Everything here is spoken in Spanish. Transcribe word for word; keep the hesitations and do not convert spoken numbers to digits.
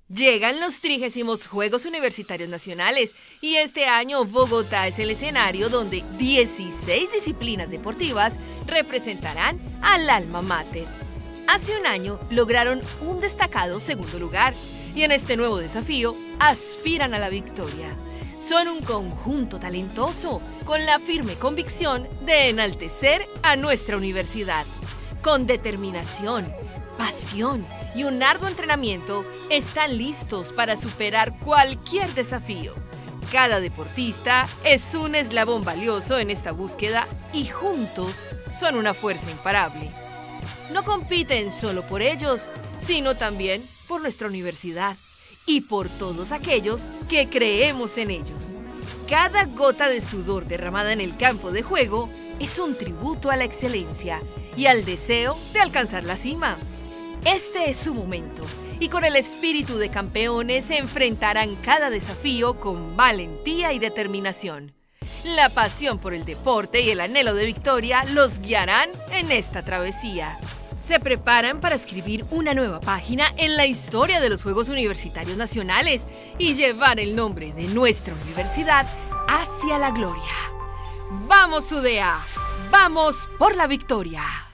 Llegan los trigésimos Juegos Universitarios Nacionales y este año Bogotá es el escenario donde dieciséis disciplinas deportivas representarán al alma mater. Hace un año lograron un destacado segundo lugar y en este nuevo desafío aspiran a la victoria. Son un conjunto talentoso con la firme convicción de enaltecer a nuestra universidad. Con determinación, pasión y un arduo entrenamiento, están listos para superar cualquier desafío. Cada deportista es un eslabón valioso en esta búsqueda y juntos son una fuerza imparable. No compiten solo por ellos, sino también por nuestra universidad y por todos aquellos que creemos en ellos. Cada gota de sudor derramada en el campo de juego es un tributo a la excelencia y al deseo de alcanzar la cima. Este es su momento y con el espíritu de campeones se enfrentarán cada desafío con valentía y determinación. La pasión por el deporte y el anhelo de victoria los guiarán en esta travesía. Se preparan para escribir una nueva página en la historia de los Juegos Universitarios Nacionales y llevar el nombre de nuestra universidad hacia la gloria. ¡Vamos, U D A! ¡Vamos por la victoria!